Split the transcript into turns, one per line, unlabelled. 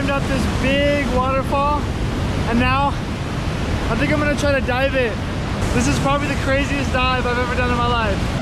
climbed up this big waterfall, and now I think I'm gonna try to dive it. This is probably the craziest dive I've ever done in my life.